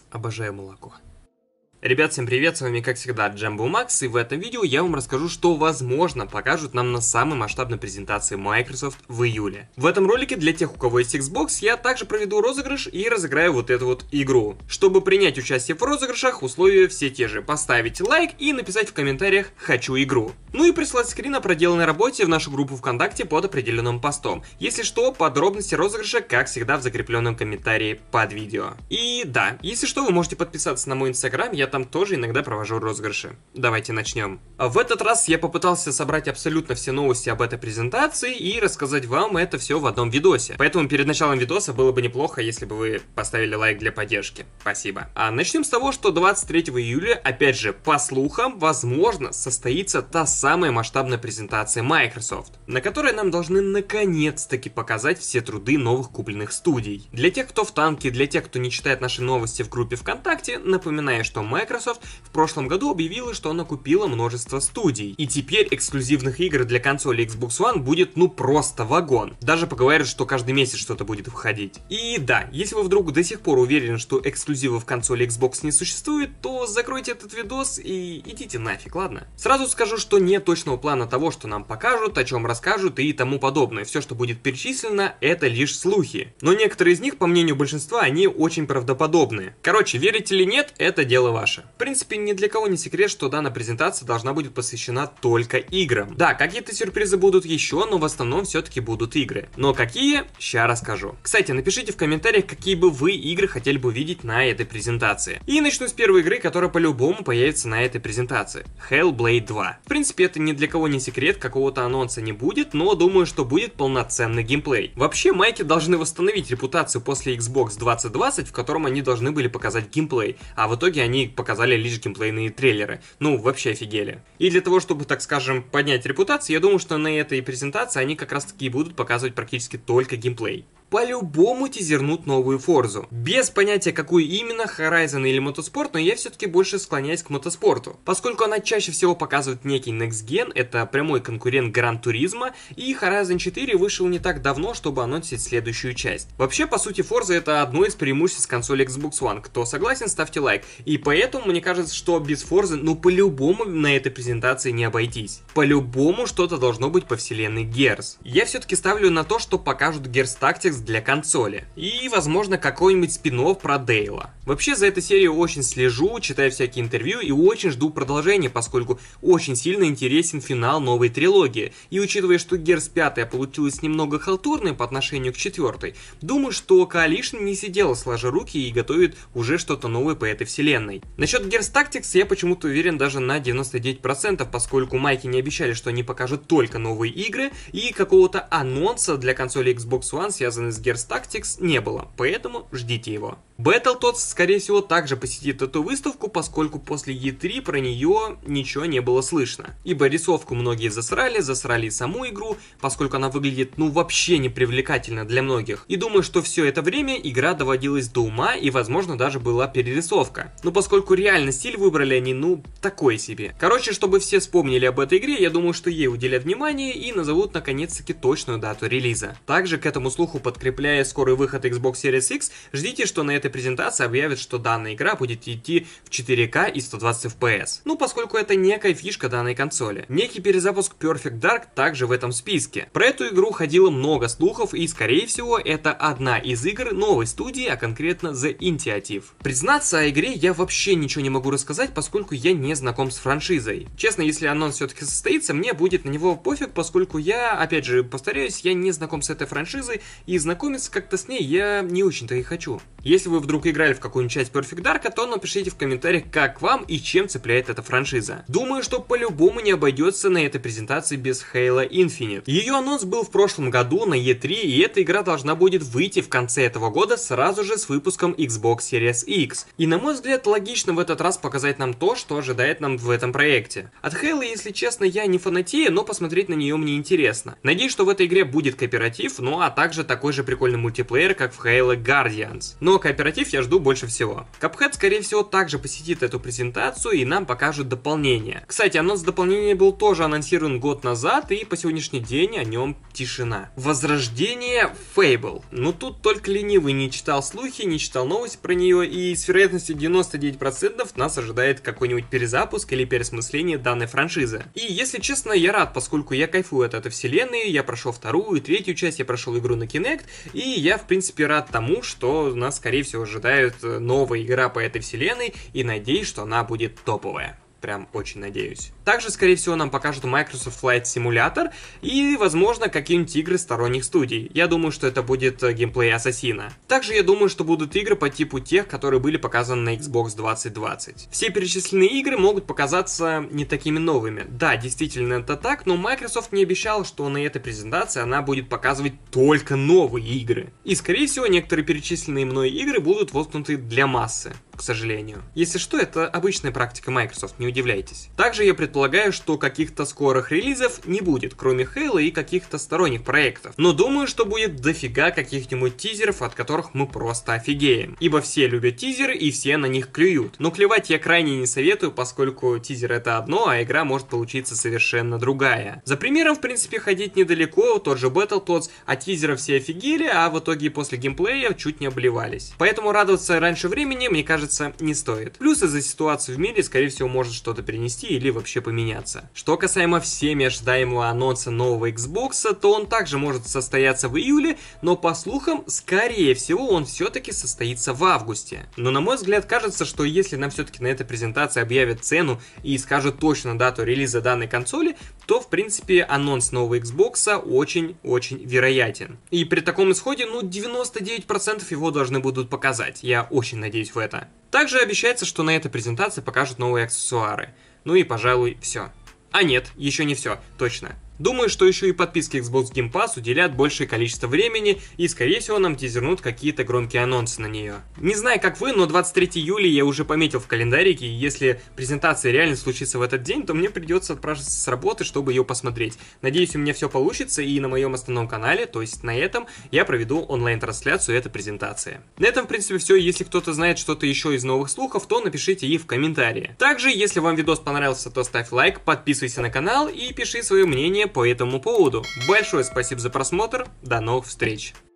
Обожаю молоко. Ребят, всем привет, с вами как всегда Джамбо Макс, и в этом видео я вам расскажу, что возможно покажут нам на самой масштабной презентации Microsoft в июле. В этом ролике для тех, у кого есть Xbox, я также проведу розыгрыш и разыграю вот эту вот игру. Чтобы принять участие в розыгрышах, условия все те же: поставить лайк и написать в комментариях «Хочу игру». Ну и прислать скрин о проделанной работе в нашу группу ВКонтакте под определенным постом. Если что, подробности розыгрыша, как всегда, в закрепленном комментарии под видео. И да, если что, вы можете подписаться на мой инстаграм, я там тоже иногда провожу розыгрыши. Давайте начнем. В этот раз я попытался собрать абсолютно все новости об этой презентации и рассказать вам это все в одном видосе. Поэтому перед началом видоса было бы неплохо, если бы вы поставили лайк для поддержки. Спасибо. А начнем с того, что 23 июля, опять же, по слухам, возможно, состоится та самая масштабная презентация Microsoft, на которой нам должны наконец-таки показать все труды новых купленных студий. Для тех, кто в танке, для тех, кто не читает наши новости в группе ВКонтакте, напоминаю, что Microsoft в прошлом году объявила, что она купила множество студий. И теперь эксклюзивных игр для консоли Xbox One будет ну просто вагон. Даже поговорят, что каждый месяц что-то будет выходить. И да, если вы вдруг до сих пор уверены, что эксклюзивов в консоли Xbox не существует, то закройте этот видос и идите нафиг, ладно? Сразу скажу, что нет точного плана того, что нам покажут, о чем расскажут и тому подобное. Все, что будет перечислено, это лишь слухи. Но некоторые из них, по мнению большинства, они очень правдоподобные. Короче, верить или нет, это дело ваше. В принципе, ни для кого не секрет, что данная презентация должна будет посвящена только играм. Да, какие-то сюрпризы будут еще, но в основном все-таки будут игры. Но какие? Ща расскажу. Кстати, напишите в комментариях, какие бы вы игры хотели бы увидеть на этой презентации. И начну с первой игры, которая по-любому появится на этой презентации. Hellblade 2. В принципе, это ни для кого не секрет, какого-то анонса не будет, но думаю, что будет полноценный геймплей. Вообще, майки должны восстановить репутацию после Xbox 2020, в котором они должны были показать геймплей, а в итоге они показали лишь геймплейные трейлеры. Ну, вообще офигели. И для того, чтобы, так скажем, поднять репутацию, я думаю, что на этой презентации они как раз таки будут показывать практически только геймплей. По-любому тизернут новую Форзу. Без понятия, какую именно, Horizon или Motorsport, но я все-таки больше склоняюсь к мотоспорту. Поскольку она чаще всего показывает некий Next Gen, это прямой конкурент Gran Turismo, и Horizon 4 вышел не так давно, чтобы анонсить следующую часть. Вообще, по сути, Forza это одно из преимуществ консоли Xbox One. Кто согласен, ставьте лайк. И поэтому мне кажется, что без Forza, ну по-любому на этой презентации не обойтись. По-любому что-то должно быть по вселенной Gears. Я все-таки ставлю на то, что покажут Gears Tactics для консоли. И, возможно, какой-нибудь спин-офф про Дейла. Вообще, за этой серией очень слежу, читаю всякие интервью и очень жду продолжения, поскольку очень сильно интересен финал новой трилогии. И учитывая, что Gears 5 получилась немного халтурной по отношению к 4, думаю, что Coalition не сидела сложа руки и готовит уже что-то новое по этой вселенной. Насчет Gears Tactics я почему-то уверен даже на 99%, поскольку майки не обещали, что они покажут только новые игры, и какого-то анонса для консоли Xbox One, связанный с Gears Tactics, не было, поэтому ждите его. Battletoads, скорее всего, также посетит эту выставку, поскольку после E3 про нее ничего не было слышно. Ибо рисовку многие засрали и саму игру, поскольку она выглядит ну вообще непривлекательно для многих. И думаю, что все это время игра доводилась до ума и, возможно, даже была перерисовка. Но поскольку реально стиль выбрали они, ну, такой себе. Короче, чтобы все вспомнили об этой игре, я думаю, что ей уделят внимание и назовут наконец-таки точную дату релиза. Также к этому слуху, подкрепляя скорый выход Xbox Series X, ждите, что на этой презентации объявят, что данная игра будет идти в 4К и 120 FPS. Ну, поскольку это некая фишка данной консоли. Некий перезапуск Perfect Dark также в этом списке. Про эту игру ходило много слухов, и, скорее всего, это одна из игр новой студии, а конкретно The Initiative. Признаться, о игре я вообще ничего не могу рассказать, поскольку я не знаком с франшизой. Честно, если анонс все-таки состоится, мне будет на него пофиг, поскольку я, опять же, повторяюсь, я не знаком с этой франшизой, и знакомиться как-то с ней я не очень-то и хочу. Если вы вдруг играли в какую-нибудь часть Perfect Dark, то напишите в комментариях, как вам и чем цепляет эта франшиза. Думаю, что по-любому не обойдется на этой презентации без Halo Infinite. Ее анонс был в прошлом году на E3, и эта игра должна будет выйти в конце этого года сразу же с выпуском Xbox Series X. И на мой взгляд, логично в этот раз показать нам то, что ожидает нам в этом проекте. От Halo, если честно, я не фанатею, но посмотреть на нее мне интересно. Надеюсь, что в этой игре будет кооператив, ну а также такой же же прикольный мультиплеер, как в Halo Guardians. Но кооператив я жду больше всего. Cuphead, скорее всего, также посетит эту презентацию и нам покажут дополнение. Кстати, анонс дополнения был тоже анонсирован год назад, и по сегодняшний день о нем тишина. Возрождение Fable. Ну тут только ленивый не читал слухи, не читал новости про нее, и с вероятностью 99% нас ожидает какой-нибудь перезапуск или переосмысление данной франшизы. И если честно, я рад, поскольку я кайфую от этой вселенной, я прошел вторую и третью часть, я прошел игру на Kinect, и я в принципе рад тому, что нас скорее всего ожидает новая игра по этой вселенной, и надеюсь, что она будет топовая. Прям очень надеюсь. Также, скорее всего, нам покажут Microsoft Flight Simulator и, возможно, какие-нибудь игры сторонних студий. Я думаю, что это будет геймплей Ассасина. Также я думаю, что будут игры по типу тех, которые были показаны на Xbox 2020. Все перечисленные игры могут показаться не такими новыми. Да, действительно это так, но Microsoft не обещал, что на этой презентации она будет показывать только новые игры. И, скорее всего, некоторые перечисленные мной игры будут воткнуты для массы, к сожалению. Если что, это обычная практика Microsoft, не удивляйтесь. Также я предполагаю, что каких-то скорых релизов не будет, кроме Halo и каких-то сторонних проектов. Но думаю, что будет дофига каких-нибудь тизеров, от которых мы просто офигеем. Ибо все любят тизеры и все на них клюют. Но клевать я крайне не советую, поскольку тизер это одно, а игра может получиться совершенно другая. За примером, в принципе, ходить недалеко, тот же Battletoads, а тизеры все офигели, а в итоге после геймплея чуть не обливались. Поэтому радоваться раньше времени, мне кажется, не стоит. Плюс из-за ситуации в мире, скорее всего, может что-то перенести или вообще поменяться. Что касаемо всеми ожидаемого анонса нового Xbox, то он также может состояться в июле, но по слухам, скорее всего, он все-таки состоится в августе. Но на мой взгляд, кажется, что если нам все-таки на этой презентации объявят цену и скажут точно дату релиза данной консоли, то в принципе анонс нового Xbox очень-очень вероятен. И при таком исходе, ну 99% его должны будут показать. Я очень надеюсь в это. Также обещается, что на этой презентации покажут новые аксессуары. Ну и, пожалуй, все. А нет, еще не все, точно. Думаю, что еще и подписки Xbox Game Pass уделят большее количество времени и, скорее всего, нам тизернут какие-то громкие анонсы на нее. Не знаю, как вы, но 23 июля я уже пометил в календарике, и если презентация реально случится в этот день, то мне придется отправиться с работы, чтобы ее посмотреть. Надеюсь, у меня все получится, и на моем основном канале, то есть на этом, я проведу онлайн-трансляцию этой презентации. На этом, в принципе, все. Если кто-то знает что-то еще из новых слухов, то напишите их в комментарии. Также, если вам видос понравился, то ставь лайк, подписывайся на канал и пиши свое мнение по этому поводу. Большое спасибо за просмотр, до новых встреч!